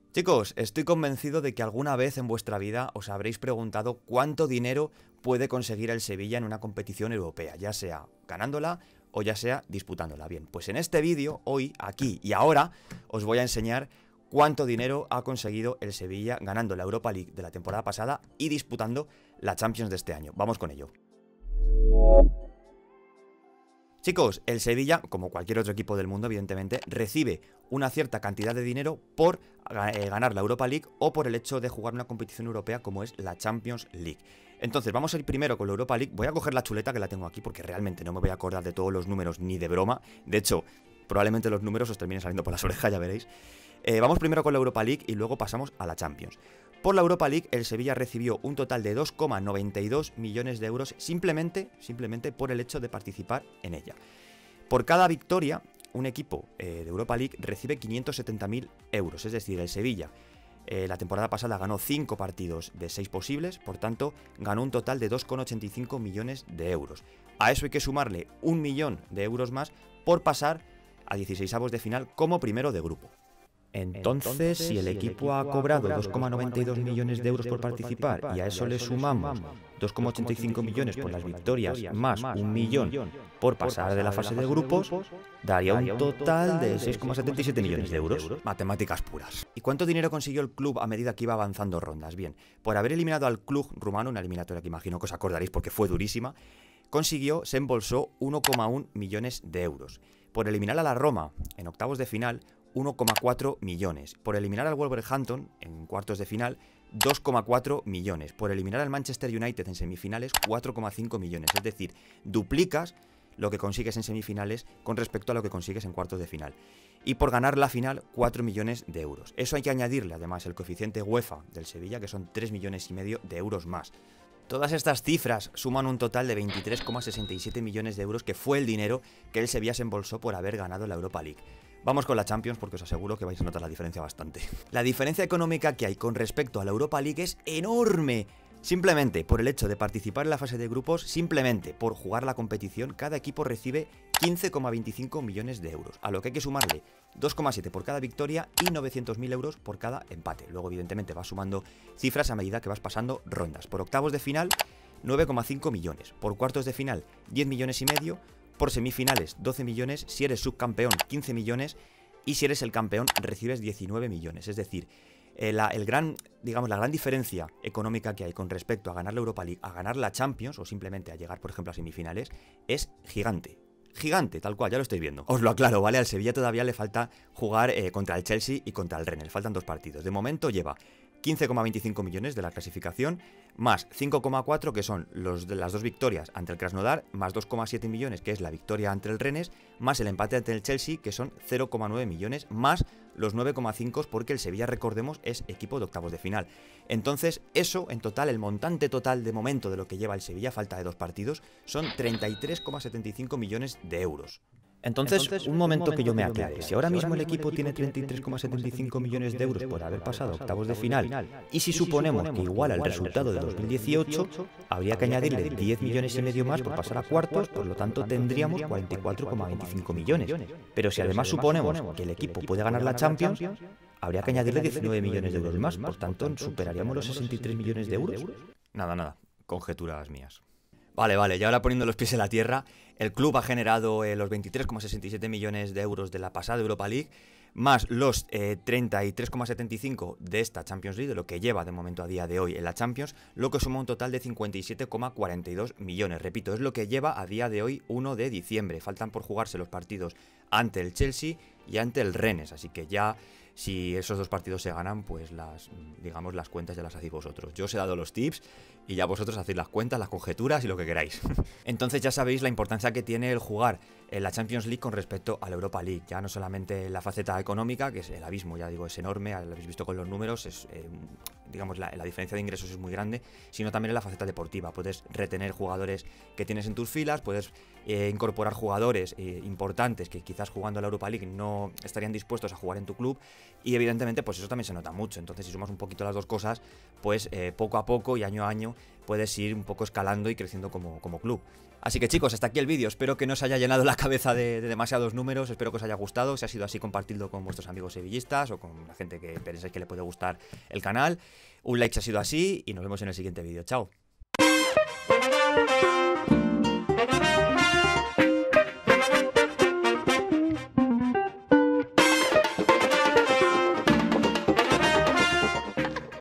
Chicos, estoy convencido de que alguna vez en vuestra vida os habréis preguntado cuánto dinero puede conseguir el Sevilla en una competición europea, ya sea ganándola o ya sea disputándola. Bien, pues en este vídeo, hoy, aquí y ahora, os voy a enseñar cuánto dinero ha conseguido el Sevilla ganando la Europa League de la temporada pasada y disputando la Champions de este año. Vamos con ello. Chicos, el Sevilla, como cualquier otro equipo del mundo, evidentemente, recibe una cierta cantidad de dinero por ganar la Europa League o por el hecho de jugar una competición europea como es la Champions League. Entonces, vamos a ir primero con la Europa League. Voy a coger la chuleta que la tengo aquí porque realmente no me voy a acordar de todos los números ni de broma. De hecho, probablemente los números os terminen saliendo por las orejas, ya veréis. Vamos primero con la Europa League y luego pasamos a la Champions. Por la Europa League, el Sevilla recibió un total de 2,92 millones de euros simplemente por el hecho de participar en ella. Por cada victoria, un equipo de Europa League recibe 570.000 euros, es decir, el Sevilla la temporada pasada ganó 5 partidos de 6 posibles, por tanto, ganó un total de 2,85 millones de euros. A eso hay que sumarle 1 millón de euros más por pasar a 16avos de final como primero de grupo. Entonces, si el equipo ha cobrado 2,92 millones de euros por participar y a eso le sumamos 2,85 millones por las victorias más 1 millón por pasar de la fase de grupos, daría un total de 6,77 millones de euros. Matemáticas puras. ¿Y cuánto dinero consiguió el club a medida que iba avanzando rondas? Bien, por haber eliminado al club rumano, una eliminatoria que imagino que os acordaréis porque fue durísima, se embolsó 1,1 millones de euros. Por eliminar a la Roma en octavos de final, 1,4 millones. Por eliminar al Wolverhampton en cuartos de final, 2,4 millones. Por eliminar al Manchester United en semifinales, 4,5 millones. Es decir, duplicas lo que consigues en semifinales con respecto a lo que consigues en cuartos de final. Y por ganar la final, 4 millones de euros. Eso hay que añadirle además el coeficiente UEFA del Sevilla, que son 3,5 millones de euros más. Todas estas cifras suman un total de 23,67 millones de euros, que fue el dinero que el Sevilla se embolsó por haber ganado la Europa League. Vamos con la Champions porque os aseguro que vais a notar la diferencia bastante. La diferencia económica que hay con respecto a la Europa League es enorme. Simplemente por el hecho de participar en la fase de grupos, simplemente por jugar la competición, cada equipo recibe 15,25 millones de euros, a lo que hay que sumarle 2,7 por cada victoria y 900.000 euros por cada empate. Luego, evidentemente, vas sumando cifras a medida que vas pasando rondas. Por octavos de final, 9,5 millones. Por cuartos de final, 10,5 millones. Por semifinales, 12 millones. Si eres subcampeón, 15 millones. Y si eres el campeón, recibes 19 millones. Es decir, la gran diferencia económica que hay con respecto a ganar la Europa League, a ganar la Champions o simplemente a llegar, por ejemplo, a semifinales, es gigante. Gigante, tal cual, ya lo estoy viendo. Os lo aclaro, ¿vale? Al Sevilla todavía le falta jugar contra el Chelsea y contra el Rennes. Faltan 2 partidos. De momento lleva 15,25 millones de la clasificación, más 5,4 que son las 2 victorias ante el Krasnodar, más 2,7 millones que es la victoria ante el Rennes, más el empate ante el Chelsea que son 0,9 millones, más los 9,5 porque el Sevilla, recordemos, es equipo de octavos de final. Entonces eso, en total, el montante total de momento de lo que lleva el Sevilla, falta de 2 partidos, son 33,75 millones de euros. Entonces, un momento que yo me aclare. Si ahora mismo el equipo tiene 33,75 millones de euros por haber pasado a octavos de final, y si suponemos que iguala el resultado de 2018, habría que añadirle 10,5 millones más por pasar a cuartos, por lo tanto tendríamos 44,25 millones. Pero si además suponemos que el equipo puede ganar la Champions, habría que añadirle 19 millones de euros más, por tanto superaríamos los 63 millones de euros. Nada, conjeturas mías. Vale, y ahora poniendo los pies en la tierra, el club ha generado los 23,67 millones de euros de la pasada Europa League, más los 33,75 de esta Champions League, de lo que lleva de momento a día de hoy en la Champions, lo que suma un total de 57,42 millones. Repito, es lo que lleva a día de hoy 1 de diciembre. Faltan por jugarse los partidos ante el Chelsea y ante el Rennes, así que ya, si esos 2 partidos se ganan, pues las cuentas ya las hacéis vosotros. Yo os he dado los tips y ya vosotros hacéis las cuentas, las conjeturas y lo que queráis. Entonces ya sabéis la importancia que tiene el jugar en la Champions League con respecto a la Europa League. Ya no solamente la faceta económica, que es el abismo, ya digo, es enorme, lo habéis visto con los números, la diferencia de ingresos es muy grande, sino también en la faceta deportiva. Puedes retener jugadores que tienes en tus filas, puedes incorporar jugadores importantes que quizás jugando a la Europa League no estarían dispuestos a jugar en tu club, y evidentemente pues eso también se nota mucho. Entonces, si sumas un poquito las dos cosas, pues poco a poco y año a año puedes ir un poco escalando y creciendo como club. Así que chicos, hasta aquí el vídeo, espero que no os haya llenado la cabeza de demasiados números, espero que os haya gustado, si ha sido así compartidlo con vuestros amigos sevillistas o con la gente que pensáis que le puede gustar el canal, un like si ha sido así y nos vemos en el siguiente vídeo, chao.